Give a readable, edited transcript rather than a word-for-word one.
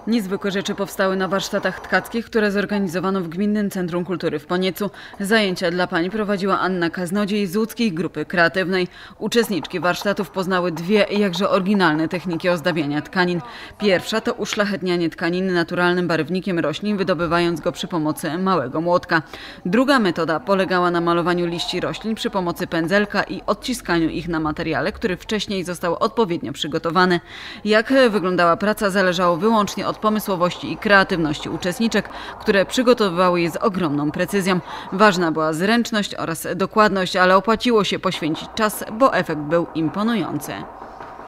Niezwykłe rzeczy powstały na warsztatach tkackich, które zorganizowano w Gminnym Centrum Kultury w Poniecu. Zajęcia dla pań prowadziła Anna Kaznodziej z łódzkiej grupy kreatywnej. Uczestniczki warsztatów poznały dwie jakże oryginalne techniki ozdabiania tkanin. Pierwsza to uszlachetnianie tkaniny naturalnym barwnikiem roślin, wydobywając go przy pomocy małego młotka. Druga metoda polegała na malowaniu liści roślin przy pomocy pędzelka i odciskaniu ich na materiale, który wcześniej został odpowiednio przygotowany. Jak wyglądała praca, zależało wyłącznie od pomysłowości i kreatywności uczestniczek, które przygotowywały je z ogromną precyzją. Ważna była zręczność oraz dokładność, ale opłaciło się poświęcić czas, bo efekt był imponujący.